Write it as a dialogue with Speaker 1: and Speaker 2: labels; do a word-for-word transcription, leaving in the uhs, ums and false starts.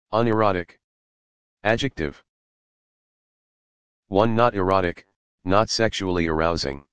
Speaker 1: Unerotic. Adjective. one Not erotic, not sexually arousing.